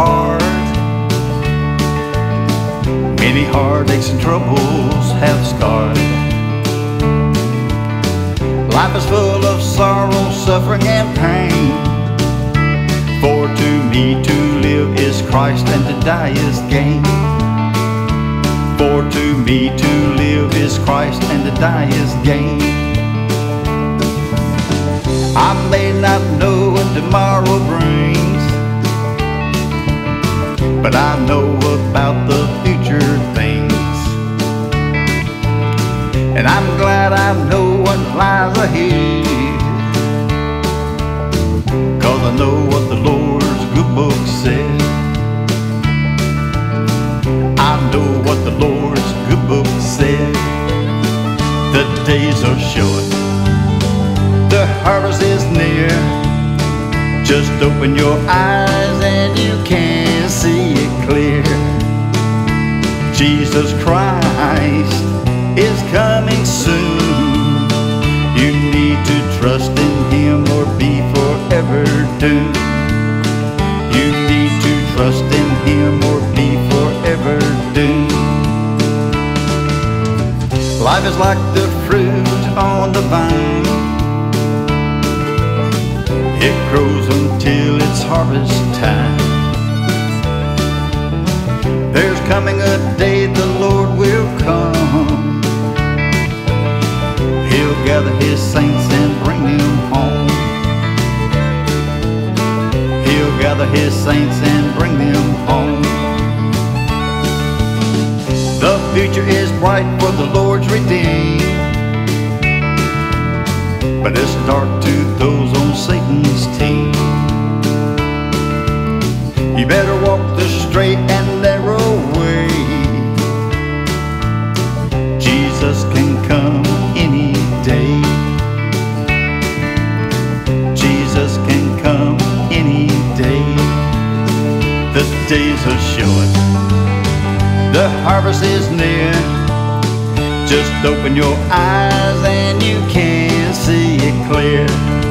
heart. Many heartaches and troubles have scarred. Life is full of sorrow, suffering, and pain. For to me to live is Christ, and to die is gain. For to me to live is Christ, and to die is gain. I may not know what tomorrow brings, but I know about the future things. And I'm glad I know what lies ahead, 'cause I know what the Lord's good book said. I know what the Lord's good book said. The days are short, the harvest is near. Just open your eyes and you can see it clear. Jesus Christ is coming soon. You need to trust in Him or be forever doomed. You need to trust in Him or be forever doomed. Life is like the fruit on the vine. It grows until it's harvest time. There's coming a day the Lord will come. He'll gather His saints and bring them home. He'll gather His saints and bring them home. The future is bright for the Lord's redeemed, but it's dark to those on Satan's team. You better walk the straight and narrow way. Jesus can come any day. Jesus can come any day. The days are short, the harvest is near. Just open your eyes and you can see it clear.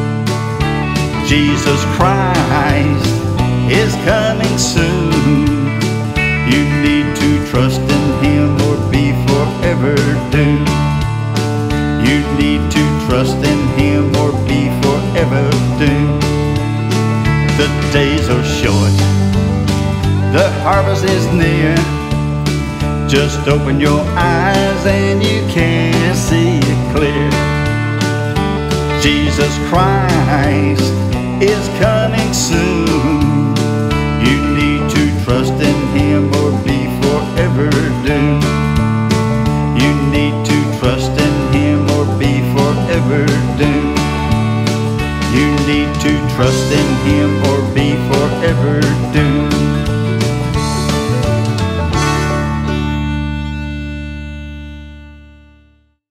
Jesus Christ is coming soon. You need to trust in Him or be forever doomed. You need to trust in Him or be forever doomed. The days are short, the harvest is near. Just open your eyes and you can see it clear. Jesus Christ is coming soon. You need to trust in Him or be forever doomed. You need to trust in Him or be forever doomed. You need to trust in Him or be forever doomed.